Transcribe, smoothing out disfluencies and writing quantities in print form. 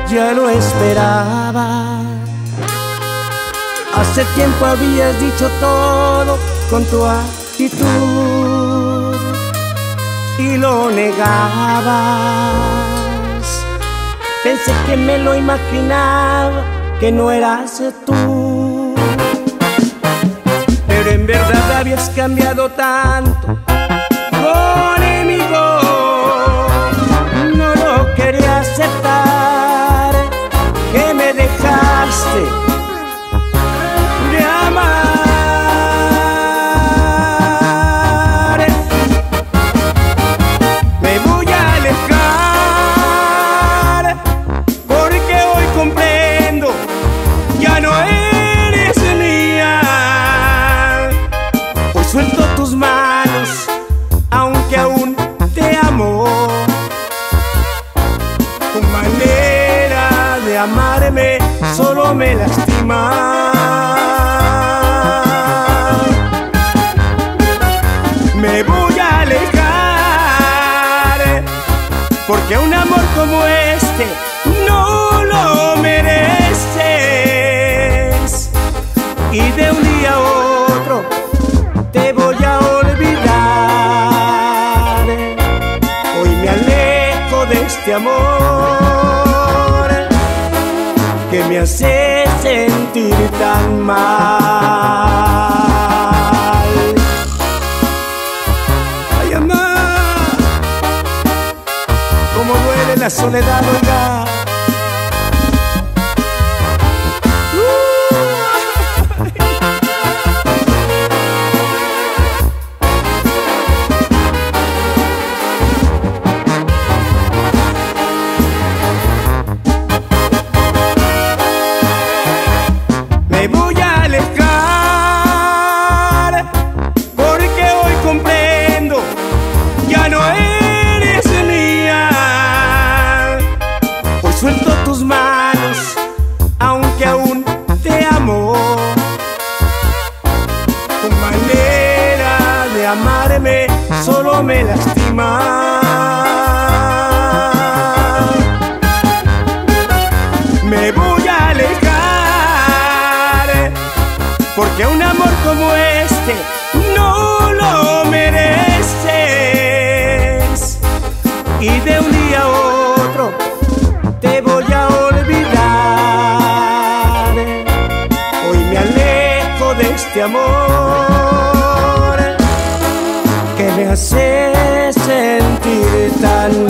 ya lo esperaba. Hace tiempo habías dicho todo con tu actitud y lo negabas. Pensé que me lo imaginaba, que no eras tú, pero en verdad habías cambiado tanto conmigo. No lo quería aceptar, que me dejaste de amar. Me voy a alejar, porque hoy comprendo, ya no eres mía. Hoy suelto tus manos, aunque aún te amo. Tu manera de amarme solo me lastima. Me voy a alejar, porque un amor como este no lo mereces. Y de un día a otro te voy a olvidar. Hoy me alejo de este amor que me hace sentir tan mal. Ay, mamá, cómo duele la soledad, oiga. Me voy a alejar, porque hoy comprendo, ya no eres mía. Hoy suelto tus manos, aunque aún te amo. Tu manera de amarme solo me lastima. Me voy a alejar, porque un amor como este no lo mereces. Y de un día a otro te voy a olvidar. Hoy me alejo de este amor que me hace sentir tan